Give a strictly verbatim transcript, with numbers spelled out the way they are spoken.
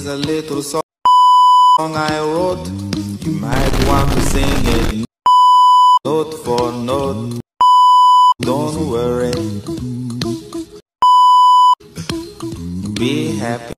is a little song I wrote. You might want to sing it note for note. Don't worry, be happy.